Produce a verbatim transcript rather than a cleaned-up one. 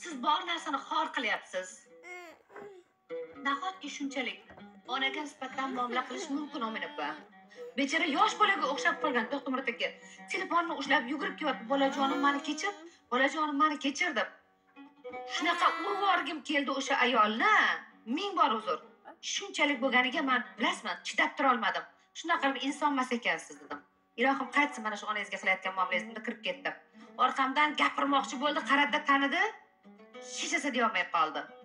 Siz bor narsani xor qilyapsiz. Nahotki shunchalik onaga nisbatan muomala qilish mumkin ominaopa? Bechara yosh bolaga o'xshab qolgan To'xtamurod aka. Telefonni ushlab yugurib kelyapti. Bolajonim meni kechir, bolajonim meni kechir deb. Shunaqa urib yuborgim keldi o'sha ayolni. Ming bor uzr. Shunchalik bo'lganiga men bilasizmi, chidab tura olmadim. Shunaqa qilib insonmas ekansiz dedim. Ilohim qaytsin mana shu onangizga qilayotgan muomalangizga kirib ketdim. Orqamdan gapirmoqchi bo'ldi, qaradi tanidi. Hech narsa deya olmay qoldi.